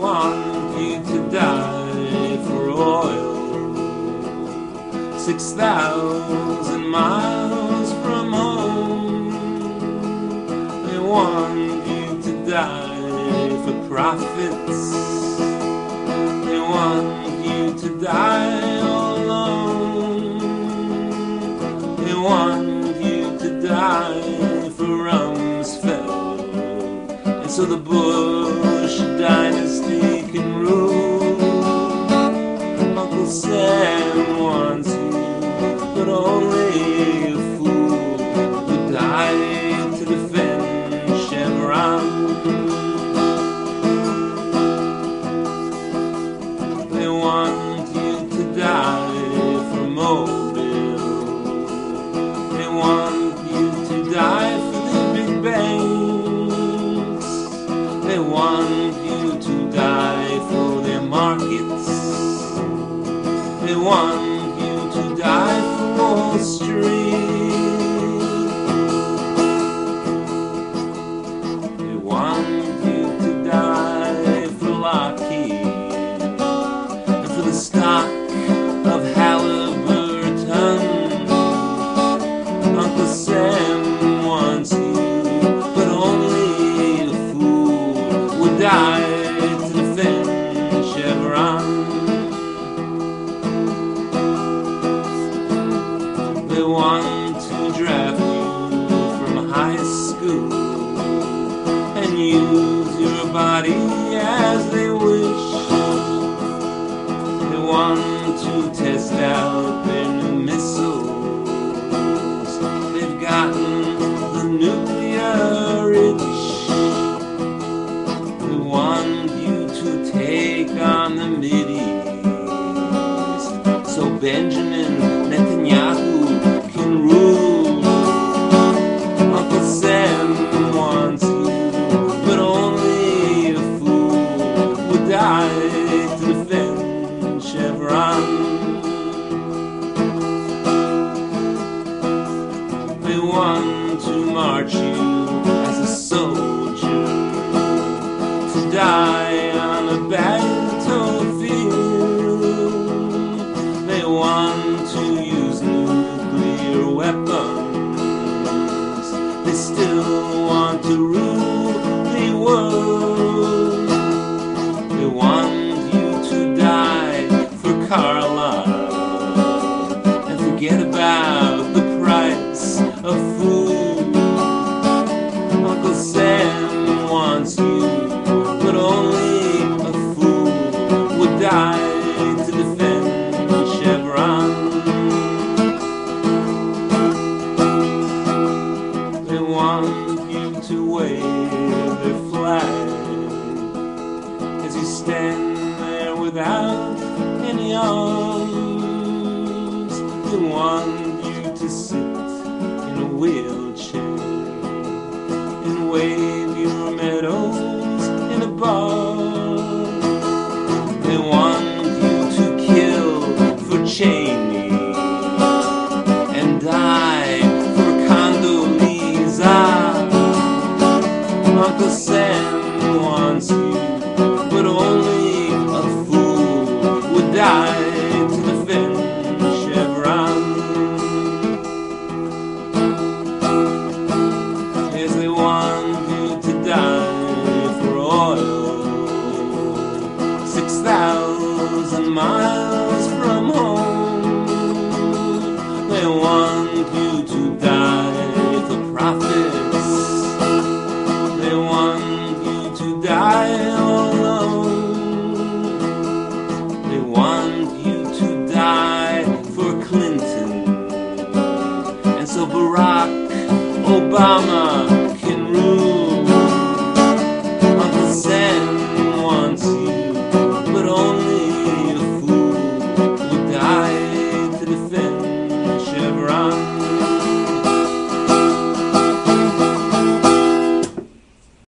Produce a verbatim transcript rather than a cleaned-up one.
want you to die for oil. Six thousand miles from home. They want you to die for profits. They want you to die all alone. They want you to die for Rumsfeld. And so the Bush dynasty can rule. Uncle Sam wants you, but only a fool would die to defend Chevron. They want you to die for Mobile. They want you to die for the big banks. They want you to die for their markets. They want you to die for Wall Street. They want you to die for Lockheed and for the stock of Halliburton. Uncle Sam wants you, but only a fool would die to defend Chevron. They want to draft you from high school and use your body as they wish. They want to test out their new missiles. They've gotten the nuclear itch. They want you to take on the Mideast so Benjamin Netanyahu can rule. Uncle Sam wants you, but only a fool would die to defend Chevron. They want to march you as a soldier, to die on a battlefield. They want to use nuclear weapons. They still want to rule the world. They want you to die for Carlisle and forget about the price of food. Uncle Sam wants you, but only a fool would die to defend Chevron. They want you to wave their flag as you stand there without any arms. They want you to sit in a wheelchair and wave your medals in a bar. They want you to kill for Cheney and die for Condoleezza. Uncle Sam wants you, but only a fool would die to defend Chevron. Yes, they want you to die for oil. Six thousand miles from home. They want you to die for profits. They want you to die all alone. They want you to die for Clinton. And so Barack Obama